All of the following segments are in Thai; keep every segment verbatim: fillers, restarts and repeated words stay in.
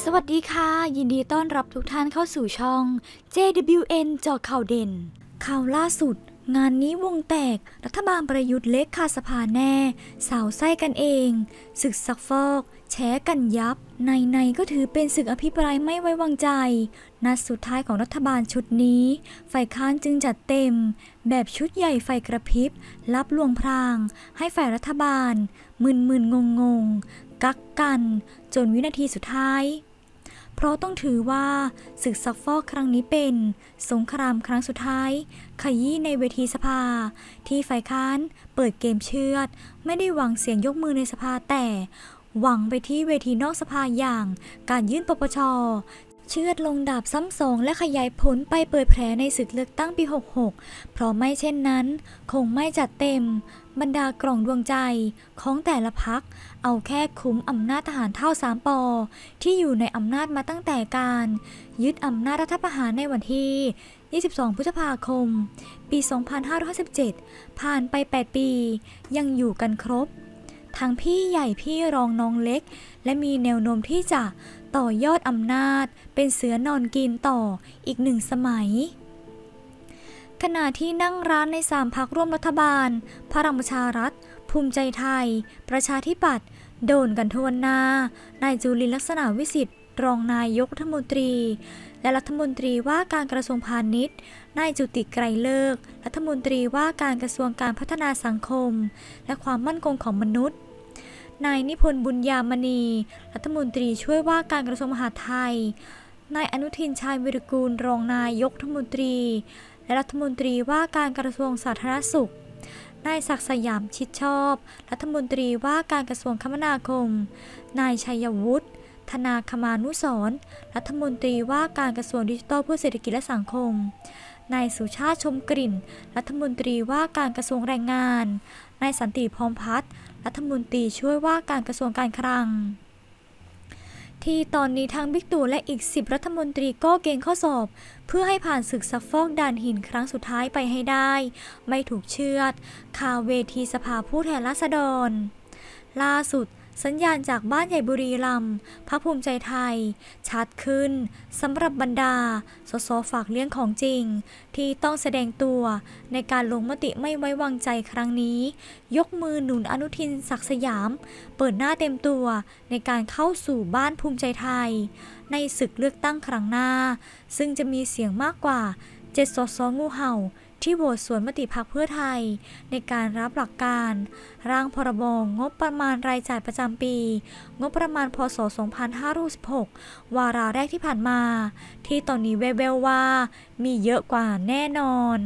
สวัสดีค่ะยินดีต้อนรับทุกท่านเข้าสู่ช่อง เจ ดับเบิลยู เอ็น เจาะข่าวเด่นข่าวล่าสุดงานนี้วงแตกรัฐบาลประยุทธ์เล็กคาสภาแน่สาวไส้กันเองศึกซักฟอกแฉกันยับในในก็ถือเป็นศึกอภิปรายไม่ไว้วางใจนัดสุดท้ายของรัฐบาลชุดนี้ฝ่ายค้านจึงจัดเต็มแบบชุดใหญ่ไฟกระพริบรับลวงพรางให้ฝ่ายรัฐบาลมึนมึนงงงกักกันจนวินาทีสุดท้ายเพราะต้องถือว่าศึกซักฟอกครั้งนี้เป็นสงครามครั้งสุดท้ายขยี้ในเวทีสภาที่ฝ่ายค้านเปิดเกมเชือดไม่ได้หวังเสียงยกมือในสภาแต่หวังไปที่เวทีนอกสภาอย่างการยื่นปปช.เชือดลงดาบซ้ำสองและขยายผลไปเปิดแผลในศึกเลือกตั้งปีหกหกเพราะไม่เช่นนั้นคงไม่จัดเต็มบรรดากล่องดวงใจของแต่ละพรรคเอาแค่คุ้มอำนาจทหารเท่าสามปอที่อยู่ในอำนาจมาตั้งแต่การยึดอำนาจรัฐประหารในวันที่ยี่สิบสองพฤษภาคมปีสองพันห้าร้อยห้าสิบเจ็ดผ่านไปแปดปียังอยู่กันครบทั้งพี่ใหญ่พี่รองน้องเล็กและมีแนวโน้มที่จะต่อยอดอำนาจเป็นเสือนอนกินต่ออีกหนึ่งสมัยขณะที่นั่งร้านในสามพรรคร่วมรัฐบาลพลังประชารัฐภูมิใจไทยประชาธิปัตย์โดนกันทวนหน้านายจุลินทร์ลักษณะวิสิทธิ์รองนายกรัฐมนตรีและรัฐมนตรีว่าการกระทรวงพาณิชย์นายจุติไกรเลิกษ์รัฐมนตรีว่าการกระทรวงการพัฒนาสังคมและความมั่นคงของมนุษย์นายนิพนธ์บุญญามณีรัฐมนตรีช่วยว่าการกระทรวงมหาดไทยนายอนุทินชาญวิรกูลรองนายกรัฐมนตรีและรัฐมนตรีว่าการกระทรวงสาธารณสุขนายศักดิ์สยามชิดชอบรัฐมนตรีว่าการกระทรวงคมนาคมนายชัยวุฒิธนาคมานุสรณ์รัฐมนตรีว่าการกระทรวงดิจิทัลเพื่อเศรษฐกิจและสังคมนายสุชาติชมกลิ่นรัฐมนตรีว่าการกระทรวงแรงงานนายสันติพร้อมพัฒน์รัฐมนตรีช่วยว่าการกระทรวงการคลังที่ตอนนี้ทางบิ๊กตู่และอีกสิบรัฐมนตรีก็เกณฑ์ข้อสอบเพื่อให้ผ่านศึกซักฟอกด่านหินครั้งสุดท้ายไปให้ได้ไม่ถูกเชือดคาเวทีสภาผู้แทนราษฎรล่าสุดสัญญาณจากบ้านใหญ่บุรีรัมย์พรรคภูมิใจไทยชัดขึ้นสำหรับบรรดาสสฝากเลี้ยงของจริงที่ต้องแสดงตัวในการลงมติไม่ไว้วางใจครั้งนี้ยกมือหนุนอนุทินศักดิ์สยามเปิดหน้าเต็มตัวในการเข้าสู่บ้านภูมิใจไทยในศึกเลือกตั้งครั้งหน้าซึ่งจะมีเสียงมากกว่าเจ็ดสสงูเห่าที่โหวตสวนมติพรรคเพื่อไทยในการรับหลักการร่างพรบงบประมาณรายจ่ายประจำปีงบประมาณพ.ศ. สองพันห้าร้อยสิบหกวาระแรกที่ผ่านมาที่ตอนนี้แววๆว่ามีเยอะกว่าแน่นอน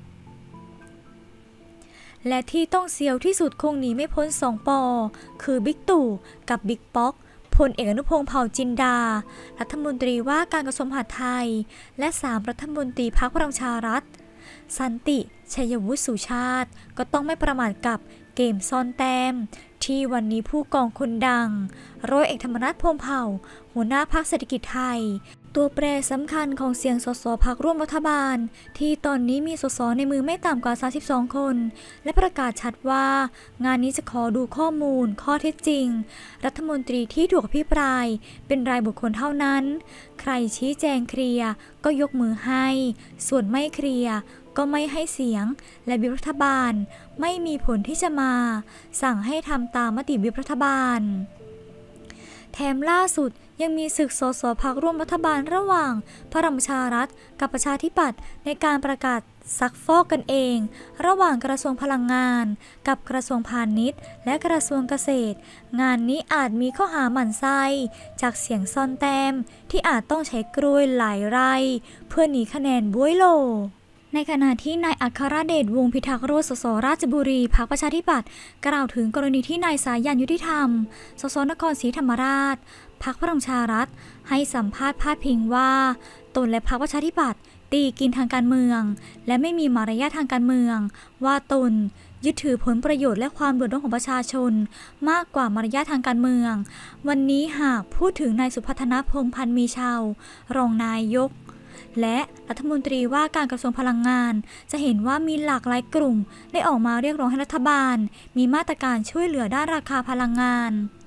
และที่ต้องเสียวที่สุดคงหนีไม่พ้นสองปอคือบิ๊กตู่กับบิ๊กป๊อกพลเอกอนุพงษ์เผ่าจินดารัฐมนตรีว่าการกระทรวงมหาดไทยและสามรัฐมนตรีพรรคพลังประชารัฐสันติชัยวุฒิสุชาติก็ต้องไม่ประมาทกับเกมซ่อนแต้มที่วันนี้ผู้กองคนดังร้อยเอกธรรมนัส พรหมเผ่าหัวหน้าพรรคเศรษฐกิจไทยตัวแปรสำคัญของเสียงสสพรรคร่วมรัฐบาลที่ตอนนี้มีสสในมือไม่ต่ำกว่าสามสิบสองคนและประกาศชัดว่างานนี้จะขอดูข้อมูลข้อเท็จจริงรัฐมนตรีที่ถูกอภิปรายเป็นรายบุคคลเท่านั้นใครชี้แจงเคลียร์ก็ยกมือให้ส่วนไม่เคลียร์ก็ไม่ให้เสียงและวิปรัฐบาลไม่มีผลที่จะมาสั่งให้ทำตามมติวิปรัฐบาลแถมล่าสุดยังมีศึกสสพรรคร่วมรัฐบาลระหว่างพลังประชารัฐกับประชาธิปัตย์ในการประกาศซักฟอกกันเองระหว่างกระทรวงพลังงานกับกระทรวงพาณิชย์และกระทรวงเกษตรงานนี้อาจมีข้อหาหมั่นไส้จากเสียงซ่อนแต้มที่อาจต้องใช้กล้วยหลายไร่เพื่อหนีคะแนนบ้วยโลในขณะที่นายอัครเดชวงศ์พิทักษ์โรจน์สสราชบุรีพรรคประชาธิปัตย์กล่าวถึงกรณีที่นายสายันยุติธรรมสสนครศรีธรรมราชพรรคพลังประชารัฐให้สัมภาษณ์พาดพิงว่าตนและพรรคประชาธิปัตย์ตีกินทางการเมืองและไม่มีมารยาททางการเมืองว่าตนยึดถือผลประโยชน์และความเดือดร้อนของประชาชนมากกว่ามารยาททางการเมืองวันนี้หากพูดถึงนายสุพัฒนพงษ์พันธ์มีชาวรองนายกและรัฐมนตรีว่าการกระทรวงพลังงานจะเห็นว่ามีหลากหลายกลุ่มได้ออกมาเรียกร้องให้รัฐบาลมีมาตรการช่วยเหลือด้านราคาพลังงาน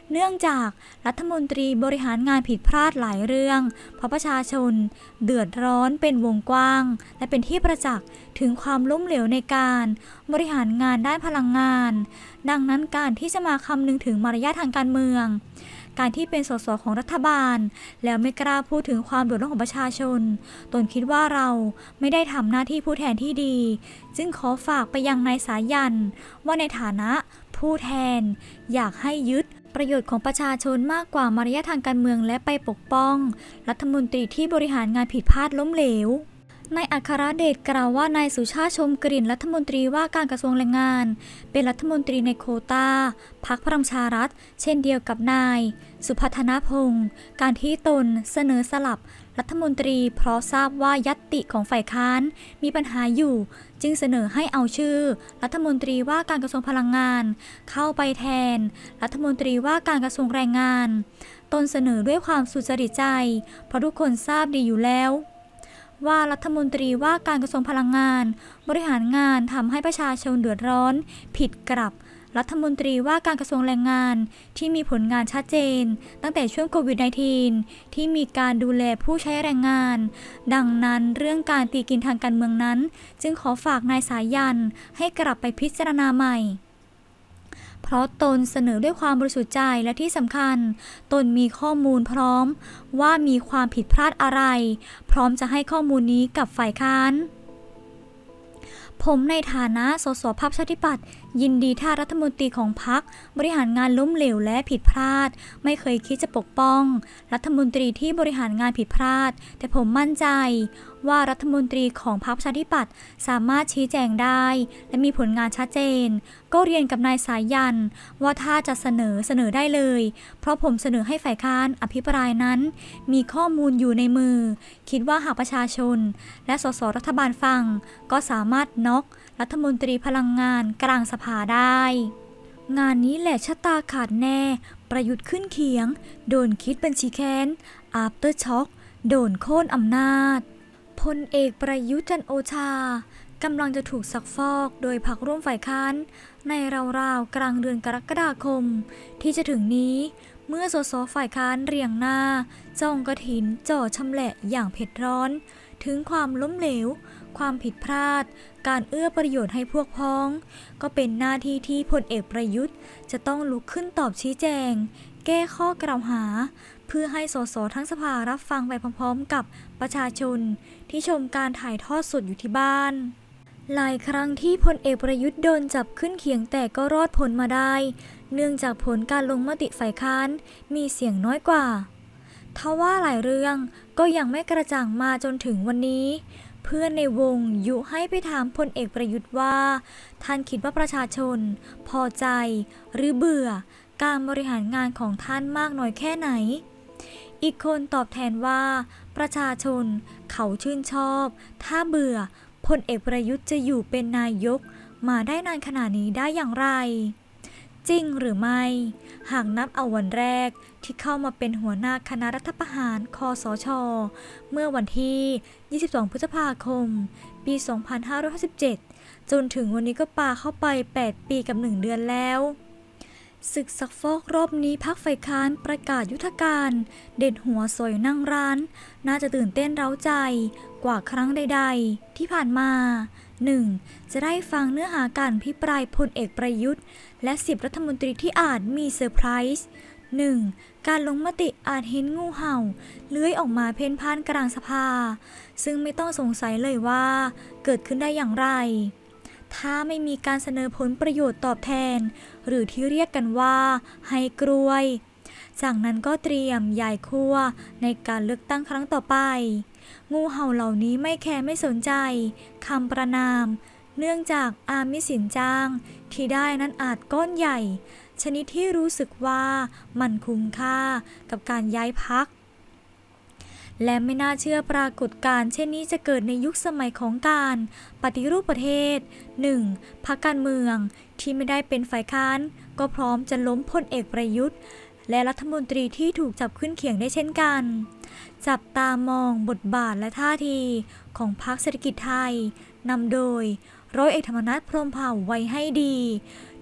เนื่องจากรัฐมนตรีบริหารงานผิดพลาดหลายเรื่องเพราะประชาชนเดือดร้อนเป็นวงกว้างและเป็นที่ประจักษ์ถึงความล้มเหลวในการบริหารงานด้านพลังงานดังนั้นการที่จะมาคำนึงถึงมารยาททางการเมืองการที่เป็นสสของรัฐบาลแล้วไม่กล้าพูดถึงความเดือดร้อนของประชาชนตนคิดว่าเราไม่ได้ทำหน้าที่ผู้แทนที่ดีจึงขอฝากไปยังนายสายันว่าในฐานะผู้แทนอยากให้ยึดประโยชน์ของประชาชนมากกว่ามารยาททางการเมืองและไปปกป้องรัฐมนตรีที่บริหารงานผิดพลาดล้มเหลวนายอัครเดชกล่าวว่านายสุชาติชมกลิ่นรัฐมนตรีว่าการกระทรวงแรงงานเป็นรัฐมนตรีในโควต้าพรรคพลังประชารัฐเช่นเดียวกับนายสุพัฒนพงศ์การที่ตนเสนอสลับรัฐมนตรีเพราะทราบว่าญัตติของฝ่ายค้านมีปัญหาอยู่จึงเสนอให้เอาชื่อรัฐมนตรีว่าการกระทรวงพลังงานเข้าไปแทนรัฐมนตรีว่าการกระทรวงแรงงานตนเสนอด้วยความสุจริตใจเพราะทุกคนทราบดีอยู่แล้วว่ารัฐมนตรีว่าการกระทรวงพลังงานบริหารงานทำให้ประชาชนเดือดร้อนผิดกับรัฐมนตรีว่าการกระทรวงแรงงานที่มีผลงานชัดเจนตั้งแต่ช่วงโควิด สิบเก้า ที่มีการดูแลผู้ใช้แรงงานดังนั้นเรื่องการตีกินทางการเมืองนั้นจึงขอฝากนายสายันให้กลับไปพิจารณาใหม่เพราะตนเสนอด้วยความบริสุทธิ์ใจและที่สำคัญตนมีข้อมูลพร้อมว่ามีความผิดพลาดอะไรพร้อมจะให้ข้อมูลนี้กับฝ่ายค้านผมในฐานะสสพรรคประชาธิปัตย์ยินดีถ้ารัฐมนตรีของพรรคบริหารงานล้มเหลวและผิดพลาดไม่เคยคิดจะปกป้องรัฐมนตรีที่บริหารงานผิดพลาดแต่ผมมั่นใจว่ารัฐมนตรีของพรรคประชาธิปัตย์สามารถชี้แจงได้และมีผลงานชัดเจนก็เรียนกับนายสายันว่าถ้าจะเสนอเสนอได้เลยเพราะผมเสนอให้ฝ่ายค้านอภิปรายนั้นมีข้อมูลอยู่ในมือคิดว่าหากประชาชนและสสรัฐบาลฟังก็สามารถน็อกรัฐมนตรีพลังงานกลางสภาได้งานนี้แหละชะตาขาดแน่ประยุทธ์ขึ้นเขียงโดนคิดบัญชีแค้น After Shock โดนโค่นอำนาจพลเอกประยุทธ์จันทร์โอชากำลังจะถูกซักฟอกโดยพรรคร่วมฝ่ายค้านในราวๆกลางเดือนกรกฎาคมที่จะถึงนี้เมื่อสสฝ่ายค้านเรียงหน้าจ้องกฐินจ่อชำแหละอย่างเผ็ดร้อนถึงความล้มเหลวความผิดพลาดการเอื้อประโยชน์ให้พวกพ้องก็เป็นหน้าที่ที่พลเอกประยุทธ์จะต้องลุกขึ้นตอบชี้แจงแก้ข้อกล่าวหาเพื่อให้สสทั้งสภารับฟังไปพร้อมๆกับประชาชนที่ชมการถ่ายทอดสดอยู่ที่บ้านหลายครั้งที่พลเอกประยุทธ์โดนจับขึ้นเขียงแต่ก็รอดพ้นมาได้เนื่องจากผลการลงมติฝ่ายค้านมีเสียงน้อยกว่าทว่าหลายเรื่องก็ยังไม่กระจ่างมาจนถึงวันนี้เพื่อนในวงยุให้ไปถามพลเอกประยุทธ์ว่าท่านคิดว่าประชาชนพอใจหรือเบื่อการบริหารงานของท่านมากน้อยแค่ไหนอีกคนตอบแทนว่าประชาชนเขาชื่นชอบถ้าเบื่อพลเอกประยุทธ์จะอยู่เป็นนายกมาได้นานขนาดนี้ได้อย่างไรจริงหรือไม่หากนับเอาวันแรกที่เข้ามาเป็นหัวหน้าคณะรัฐประหารคสช.เมื่อวันที่ยี่สิบสองพฤษภาคมปีสองพันห้าร้อยห้าสิบเจ็ดจนถึงวันนี้ก็ปาเข้าไปแปดปีกับหนึ่งเดือนแล้วศึกซักฟอกรอบนี้พรรคฝ่ายค้านประกาศยุทธการเด็ดหัวสอยนั่งร้านน่าจะตื่นเต้นเร้าใจกว่าครั้งใดๆที่ผ่านมา หนึ่ง. จะได้ฟังเนื้อหาการพิปรายพลเอกประยุทธ์และสิบรัฐมนตรีที่อาจมีเซอร์ไพรส์ หนึ่ง. การลงมติอาจเห็นงูเห่าเลื้อยออกมาเพ่นพ่านกลางสภาซึ่งไม่ต้องสงสัยเลยว่าเกิดขึ้นได้อย่างไรถ้าไม่มีการเสนอผลประโยชน์ตอบแทนหรือที่เรียกกันว่าให้กล้วยจากนั้นก็เตรียมย้ายขั้วในการเลือกตั้งครั้งต่อไปงูเห่าเหล่านี้ไม่แคร์ไม่สนใจคำประนามเนื่องจากอามิสินจ้างที่ได้นั้นอาจก้อนใหญ่ชนิดที่รู้สึกว่ามันคุ้มค่ากับการย้ายพรรคและไม่น่าเชื่อปรากฏการณ์เช่นนี้จะเกิดในยุคสมัยของการปฏิรูปประเทศ หนึ่ง. พรรคการเมืองที่ไม่ได้เป็นฝ่ายค้านก็พร้อมจะล้มพลเอกประยุทธ์และรัฐมนตรีที่ถูกจับขึ้นเขียงได้เช่นกันจับตามองบทบาทและท่าทีของพรรคเศรษฐกิจไทยนำโดยร้อยเอกธรรมนัส พรหมเผ่าไว้ให้ดี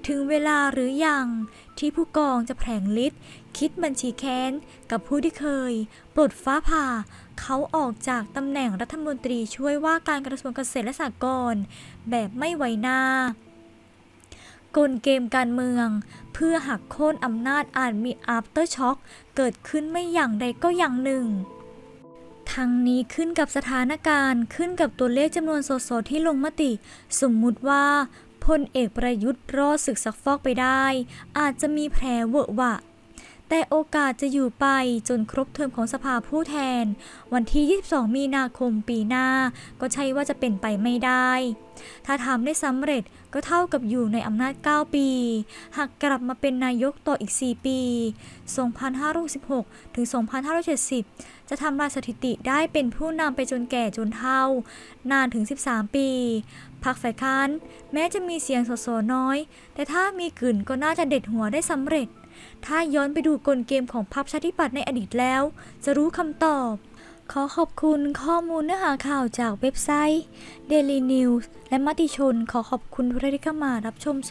ถึงเวลาหรือยังที่ผู้กองจะแผลงฤทธิ์คิดบัญชีแค้นกับผู้ที่เคยปลดฟ้าผ่าเขาออกจากตำแหน่งรัฐมนตรีช่วยว่าการกระทรวงเกษตรและสหกรณ์แบบไม่ไว้หน้ากลเกมการเมืองเพื่อหักโค่นอำนาจอาจมี after shock เกิดขึ้นไม่อย่างใดก็อย่างหนึ่งทั้งนี้ขึ้นกับสถานการณ์ขึ้นกับตัวเลขจำนวนสสที่ลงมติสมมุติว่าพลเอกประยุทธ์รอดศึกซักฟอกไปได้อาจจะมีแผลเวอะหวะแต่โอกาสจะอยู่ไปจนครบเทอมของสภาผู้แทนวันที่ยี่สิบสองมีนาคมปีหน้าก็ใช่ว่าจะเป็นไปไม่ได้ถ้าทำได้สำเร็จก็เท่ากับอยู่ในอำนาจเก้าปีหากกลับมาเป็นนายกต่ออีกสี่ปีสองพันห้าร้อยหกสิบหกถึงสองพันห้าร้อยเจ็ดสิบจะทำลายสถิติได้เป็นผู้นำไปจนแก่จนเฒ่านานถึงสิบสามปีพรรคฝ่ายค้านแม้จะมีเสียงสสน้อยแต่ถ้ามีกลิ่นก็น่าจะเด็ดหัวได้สำเร็จถ้าย้อนไปดูกลเกมของพรรคประชาธิปัตย์ในอดีตแล้วจะรู้คำตอบขอขอบคุณข้อมูลเนื้อหาข่าวจากเว็บไซต์ Daily News และมติชนขอขอบคุณทุกท่านที่เข้ามารับชม